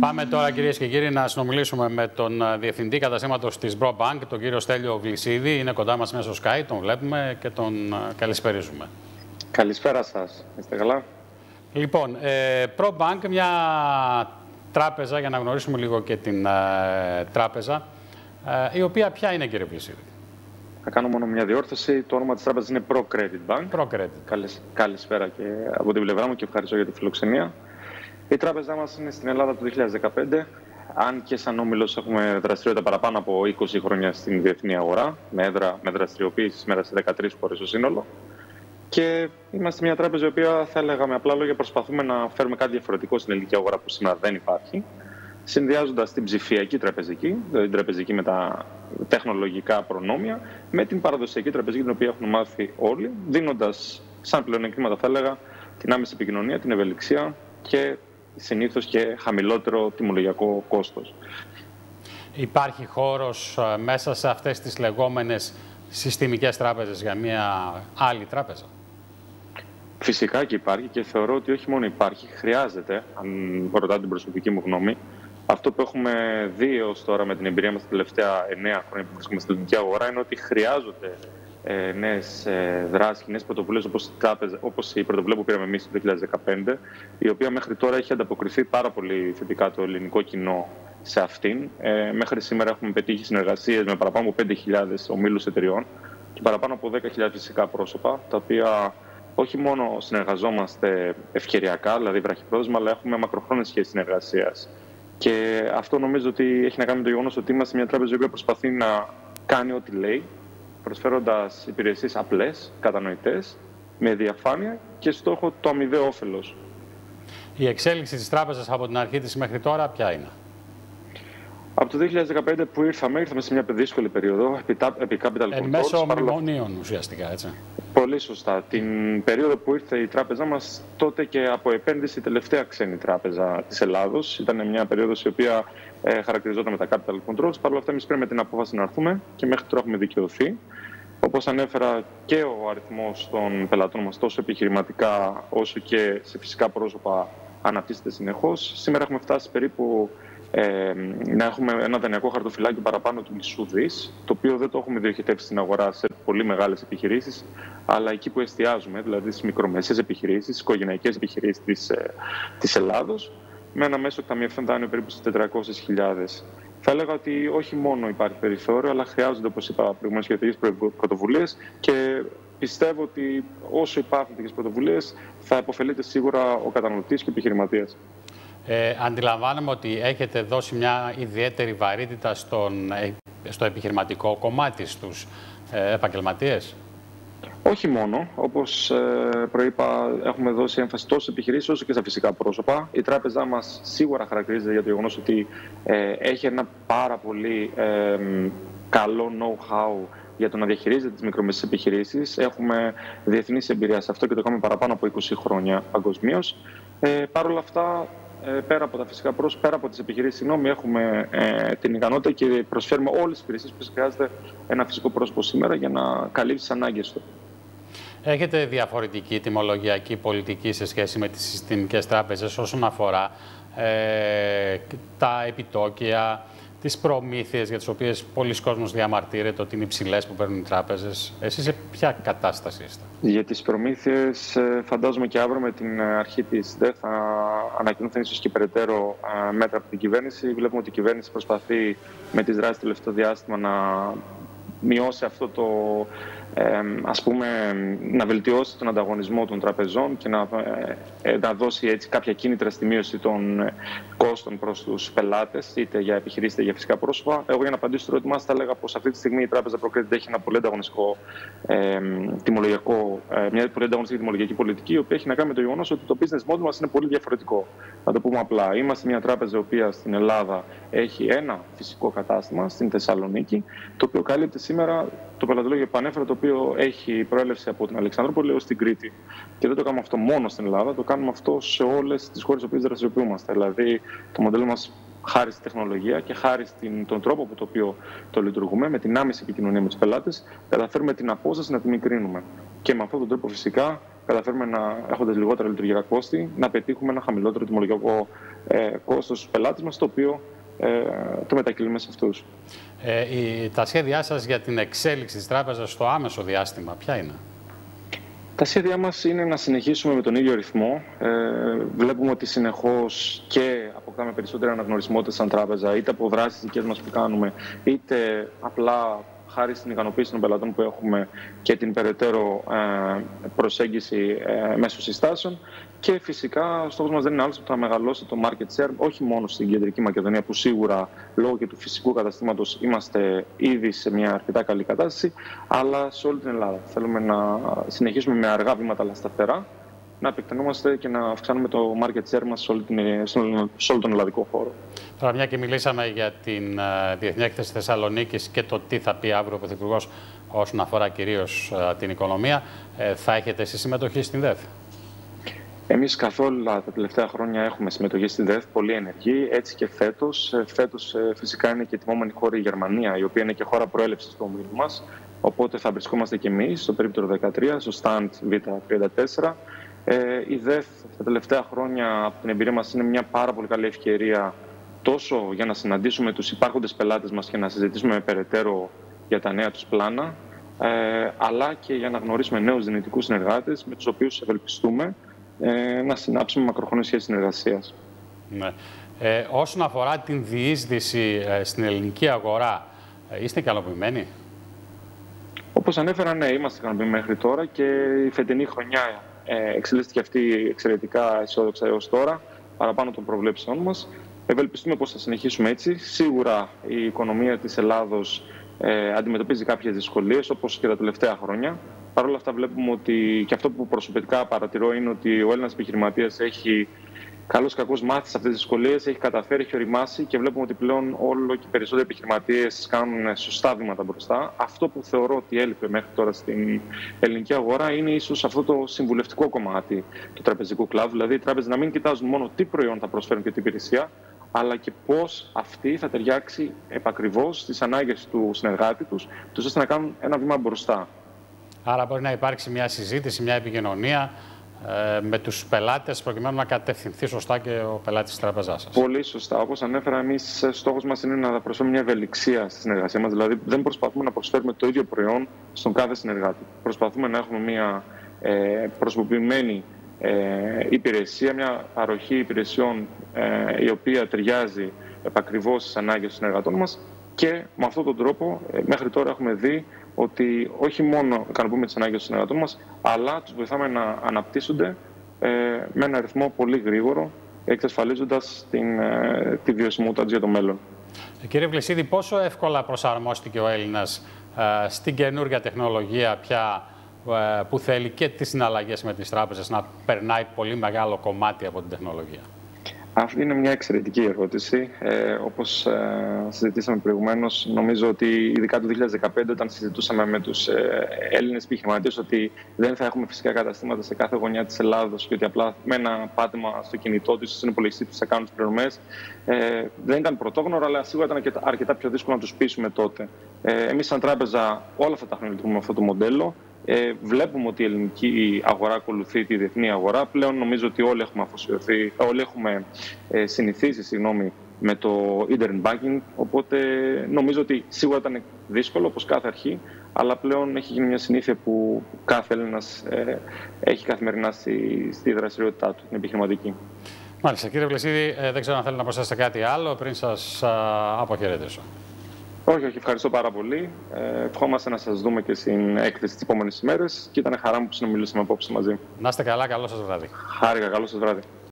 Πάμε τώρα, κυρίες και κύριοι, να συνομιλήσουμε με τον Διευθυντή Καταστήματος της ProBank, τον κύριο Στέλιο Βλυσίδη. Είναι κοντά μας μέσω Skype, τον βλέπουμε και τον καλησπερίζουμε. Καλησπέρα σας. Είστε καλά? Λοιπόν, ProBank, μια τράπεζα, για να γνωρίσουμε λίγο και την τράπεζα, η οποία ποια είναι, κύριε Βλυσίδη? Θα κάνω μόνο μια διόρθωση. Το όνομα της τράπεζας είναι ProCredit Bank. ProCredit. Καλησπέρα και από την πλευρά μου και ευχαριστώ για τη φιλοξενία. Η τράπεζά μας είναι στην Ελλάδα το 2015. Αν και σαν όμιλος έχουμε δραστηριότητα παραπάνω από 20 χρόνια στην διεθνή αγορά, με δραστηριοποίηση σήμερα σε 13 χώρες στο σύνολο. Και είμαστε μια τράπεζα η οποία, θα έλεγα με απλά λόγια, προσπαθούμε να φέρουμε κάτι διαφορετικό στην ελληνική αγορά που σήμερα δεν υπάρχει, συνδυάζοντας την ψηφιακή τραπεζική, δηλαδή την τραπεζική με τα τεχνολογικά προνόμια, με την παραδοσιακή τραπεζική, την οποία έχουν μάθει όλοι, δίνοντας σαν πλεονεκτήματα, θα έλεγα, την άμεση επικοινωνία, την ευελιξία και συνήθως και χαμηλότερο τιμολογιακό κόστος. Υπάρχει χώρος μέσα σε αυτές τις λεγόμενες συστημικές τράπεζες για μια άλλη τράπεζα? Φυσικά και υπάρχει, και θεωρώ ότι όχι μόνο υπάρχει, χρειάζεται, αν ρωτάτε την προσωπική μου γνώμη. Αυτό που έχουμε δει ως τώρα με την εμπειρία μας τα τελευταία 9 χρόνια που βρίσκουμε στην ελληνική αγορά είναι ότι χρειάζονται νέες δράσεις, νέες πρωτοβουλίες όπως η πρωτοβουλία που πήραμε εμείς το 2015, η οποία μέχρι τώρα έχει ανταποκριθεί πάρα πολύ θετικά το ελληνικό κοινό σε αυτήν. Μέχρι σήμερα έχουμε πετύχει συνεργασίες με παραπάνω από 5.000 ομίλους εταιριών και παραπάνω από 10.000 φυσικά πρόσωπα, τα οποία όχι μόνο συνεργαζόμαστε ευκαιριακά, δηλαδή βραχυπρόθεσμα, αλλά έχουμε μακροχρόνιες σχέσεις συνεργασίας. Και αυτό νομίζω ότι έχει να κάνει με το γεγονός ότι είμαστε μια τράπεζα η οποία προσπαθεί να κάνει ό,τι λέει, προσφέροντας υπηρεσίες απλές, κατανοητές, με διαφάνεια και στόχο το αμοιβαίο όφελος. Η εξέλιξη της τράπεζας από την αρχή της μέχρι τώρα ποια είναι? Από το 2015 που ήρθαμε σε μια δύσκολη περίοδο, επί capital controls. Εν μέσω μνημονίων ουσιαστικά, έτσι. Πολύ σωστά. Την περίοδο που ήρθε η τράπεζά μας, τότε και από επένδυση η τελευταία ξένη τράπεζα της Ελλάδος. Ήταν μια περίοδος η οποία χαρακτηριζόταν με τα capital controls. Παρ' όλα αυτά, εμείς πήραμε την απόφαση να έρθουμε και μέχρι τώρα έχουμε δικαιωθεί. Όπως ανέφερα, και ο αριθμός των πελατών μας, τόσο επιχειρηματικά όσο και σε φυσικά πρόσωπα, αναπτύσσεται συνεχώς. Σήμερα έχουμε φτάσει περίπου να έχουμε ένα δανειακό χαρτοφυλάκιο παραπάνω του μισού δις, το οποίο δεν το έχουμε διοχετεύσει στην αγορά σε πολύ μεγάλες επιχειρήσεις, αλλά εκεί που εστιάζουμε, δηλαδή στις μικρομεσαίες επιχειρήσεις, στις οικογενειακές επιχειρήσεις της Ελλάδος, με ένα μέσο ταμιευτών δάνειο περίπου στις 400.000. Θα έλεγα ότι όχι μόνο υπάρχει περιθώριο, αλλά χρειάζονται, όπως είπα προηγουμένως, σχετικές πρωτοβουλίες και πιστεύω ότι όσο υπάρχουν τέτοιες πρωτοβουλίες θα υποφελείται σίγουρα ο καταναλωτής και ο επιχειρηματίας. Αντιλαμβάνομαι ότι έχετε δώσει μια ιδιαίτερη βαρύτητα στο επιχειρηματικό κομμάτι στους επαγγελματίες. Όχι μόνο. Όπως προείπα, έχουμε δώσει έμφαση τόσο σε επιχειρήσεις όσο και στα φυσικά πρόσωπα. Η τράπεζά μας σίγουρα χαρακτηρίζεται για το γεγονός ότι έχει ένα πάρα πολύ καλό know-how για το να διαχειρίζεται τις μικρομεσαίες επιχειρήσεις. Έχουμε διεθνής εμπειρία σε αυτό και το κάνουμε παραπάνω από 20 χρόνια παγκοσμίως. Παρ' όλα αυτά, πέρα από τα φυσικά πρόσωπα, πέρα από τις επιχειρήσεις, έχουμε την ικανότητα και προσφέρουμε όλες τις υπηρεσίες που χρειάζεται ένα φυσικό πρόσωπο σήμερα για να καλύψει τις ανάγκες του. Έχετε διαφορετική τιμολογιακή πολιτική σε σχέση με τις συστημικές τράπεζες όσον αφορά τα επιτόκια, τις προμήθειες για τις οποίες πολλοί κόσμος διαμαρτύρεται ότι είναι υψηλές που παίρνουν οι τράπεζες? Εσείς σε ποια κατάσταση είστε? Για τις προμήθειες, φαντάζομαι και αύριο με την αρχή της ΔΕ θα ανακοινωθούν ίσως και περαιτέρω μέτρα από την κυβέρνηση. Βλέπουμε ότι η κυβέρνηση προσπαθεί με τις δράσεις του τελευταίο διάστημα να μειώσει αυτό το, να βελτιώσει τον ανταγωνισμό των τραπεζών και να δώσει έτσι κάποια κίνητρα στη μείωση των κόστων προς τους πελάτες, είτε για επιχειρήσεις είτε για φυσικά πρόσωπα. Εγώ, για να απαντήσω στο ερώτημά σας, θα έλεγα πως αυτή τη στιγμή η τράπεζα ProCredit έχει ένα πολύ ανταγωνιστικό μια πολύ ανταγωνιστική τιμολογιακή πολιτική, η οποία έχει να κάνει με το γεγονός ότι το business model μας είναι πολύ διαφορετικό. Να το πούμε απλά. Είμαστε μια τράπεζα η οποία στην Ελλάδα έχει ένα φυσικό κατάστημα στην Θεσσαλονίκη, το οποίο καλύπτει σήμερα το πελατολόγιο που ανέφερα, το οποίο έχει προέλευση από την Αλεξανδρούπολη έως την Κρήτη. Και δεν το κάνουμε αυτό μόνο στην Ελλάδα, το κάνουμε αυτό σε όλες τις χώρες στις οποίες δραστηριοποιούμαστε. Δηλαδή, το μοντέλο μας, χάρη στη τεχνολογία και χάρη στον τρόπο που το οποίο το λειτουργούμε, με την άμεση επικοινωνία με τους πελάτες, καταφέρουμε την απόσταση να τη μικρύνουμε. Και με αυτόν τον τρόπο, φυσικά, καταφέρουμε έχοντας λιγότερα λειτουργικά κόστη, να πετύχουμε ένα χαμηλότερο τιμολογιακό κόστος στους πελάτες μας, το οποίο το μετακυλούμε σε αυτούς. Τα σχέδιά σας για την εξέλιξη της τράπεζας στο άμεσο διάστημα, ποια είναι? Τα σχέδιά μας είναι να συνεχίσουμε με τον ίδιο ρυθμό. Βλέπουμε ότι συνεχώς και αποκτάμε περισσότερη αναγνωρισιμότητα σαν τράπεζα, είτε από δράσεις δικές μας που κάνουμε, είτε απλά χάρη στην ικανοποίηση των πελατών που έχουμε και την περαιτέρω προσέγγιση μέσω συστάσεων. Και φυσικά ο στόχος μας δεν είναι άλλος από το να μεγαλώσει το market share, όχι μόνο στην Κεντρική Μακεδονία, που σίγουρα λόγω και του φυσικού καταστήματος είμαστε ήδη σε μια αρκετά καλή κατάσταση, αλλά σε όλη την Ελλάδα. Θέλουμε να συνεχίσουμε με αργά βήματα αλλά σταθερά, να επεκτενόμαστε και να αυξάνουμε το market share μας σε όλο τον ελλαδικό χώρο. Τώρα, μια και μιλήσαμε για την Διεθνή Έκθεση Θεσσαλονίκης και το τι θα πει αύριο ο Πρωθυπουργός όσον αφορά κυρίως την οικονομία, θα έχετε εσείς συμμετοχή στην ΔΕΘ? Εμείς καθ' όλα τα τελευταία χρόνια έχουμε συμμετοχή στη ΔΕΘ, πολύ ενεργή, έτσι και φέτος. Φέτος φυσικά είναι και τιμόμενη χώρα η Γερμανία, η οποία είναι και χώρα προέλευσης του ομίλου μας. Οπότε θα βρισκόμαστε και εμείς στο περίπτωρο 13, στο stand Β34. Η ΔΕΘ τα τελευταία χρόνια, από την εμπειρία μας, είναι μια πάρα πολύ καλή ευκαιρία τόσο για να συναντήσουμε τους υπάρχοντες πελάτες μας και να συζητήσουμε περαιτέρω για τα νέα τους πλάνα, αλλά και για να γνωρίσουμε νέους δυνητικούς συνεργάτες με τους οποίους ευελπιστούμε να συνάψουμε μακροχρόνιες σχέσεις συνεργασίας. Ναι. Όσον αφορά την διείσδυση στην ελληνική αγορά, είστε ικανοποιημένοι? Όπως ανέφερα, ναι, είμαστε ικανοποιημένοι μέχρι τώρα και η φετινή χρονιά εξελίσσεται αυτή εξαιρετικά αισιόδοξα έως τώρα, παραπάνω των προβλέψεών μας. Ευελπιστούμε πως θα συνεχίσουμε έτσι. Σίγουρα η οικονομία της Ελλάδος αντιμετωπίζει κάποιες δυσκολίες, όπως και τα τελευταία χρόνια. Παρ' όλα αυτά βλέπουμε ότι, και αυτό που προσωπικά παρατηρώ, είναι ότι ο Έλληνας επιχειρηματίας έχει καλώς κακώς μάθει σε αυτές τις δυσκολίες, έχει καταφέρει, έχει οριμάσει και βλέπουμε ότι πλέον όλο και περισσότεροι επιχειρηματίες κάνουν σωστά βήματα μπροστά. Αυτό που θεωρώ ότι έλειπε μέχρι τώρα στην ελληνική αγορά είναι ίσως αυτό το συμβουλευτικό κομμάτι του τραπεζικού κλάδου. Δηλαδή, οι τράπεζες να μην κοιτάζουν μόνο τι προϊόν θα προσφέρουν και τι υπηρεσία, αλλά και πώς αυτή θα ταιριάξει επακριβώς στις ανάγκες του συνεργάτη τους, ώστε να κάνουν ένα βήμα μπροστά. Άρα μπορεί να υπάρξει μια συζήτηση, μια επικοινωνία με τους πελάτες προκειμένου να κατευθυνθεί σωστά και ο πελάτης της τράπεζάς σας. Πολύ σωστά. Όπως ανέφερα, εμείς στόχος μας είναι να προσφέρουμε μια ευελιξία στη συνεργασία μας. Δηλαδή, δεν προσπαθούμε να προσφέρουμε το ίδιο προϊόν στον κάθε συνεργάτη. Προσπαθούμε να έχουμε μια προσωποποιημένη υπηρεσία, μια παροχή υπηρεσιών η οποία ταιριάζει επακριβώς στις ανάγκες των συνεργατών μας και με αυτόν τον τρόπο μέχρι τώρα έχουμε δει ότι όχι μόνο ικανοποιούμε τις ανάγκες των συνεργατών μας, αλλά τους βοηθάμε να αναπτύσσονται με ένα ρυθμό πολύ γρήγορο, εξασφαλίζοντας τη βιωσιμότητα για το μέλλον. Κύριε Βλεσίδη, πόσο εύκολα προσαρμόστηκε ο Έλληνας στην καινούργια τεχνολογία πια που θέλει και τις συναλλαγές με τις τράπεζες να περνάει πολύ μεγάλο κομμάτι από την τεχνολογία? Αυτή είναι μια εξαιρετική ερώτηση. Όπως συζητήσαμε προηγουμένως, νομίζω ότι ειδικά το 2015, όταν συζητούσαμε με τους Έλληνες επιχειρηματίες ότι δεν θα έχουμε φυσικά καταστήματα σε κάθε γωνιά της Ελλάδος και ότι απλά με ένα πάτημα στο κινητό τους, στον υπολογιστή τους θα κάνουν τις πληρωμές, δεν ήταν πρωτόγνωρο, αλλά σίγουρα ήταν αρκετά πιο δύσκολο να τους πείσουμε τότε. Εμείς, σαν τράπεζα, όλα αυτά τα χρόνια λειτουργούμε με αυτό το μοντέλο. Βλέπουμε ότι η ελληνική αγορά ακολουθεί τη διεθνή αγορά. Πλέον νομίζω ότι όλοι έχουμε συνηθίσει με το internet banking, οπότε νομίζω ότι σίγουρα ήταν δύσκολο όπως κάθε αρχή, αλλά πλέον έχει γίνει μια συνήθεια που κάθε Έλληνας έχει καθημερινά στη δραστηριότητά του, την επιχειρηματική. Μάλιστα. Κύριε Βλεσίδη, δεν ξέρω αν θέλετε να προσθέσετε κάτι άλλο πριν σας αποχαιρετήσω. Όχι, ευχαριστώ πάρα πολύ. Ευχόμαστε να σας δούμε και στην έκθεση τις επόμενες ημέρες και ήταν χαρά μου που συνομιλήσαμε απόψε μαζί. Να είστε καλά, καλό σας βράδυ. Χάρηκα, καλό σας βράδυ.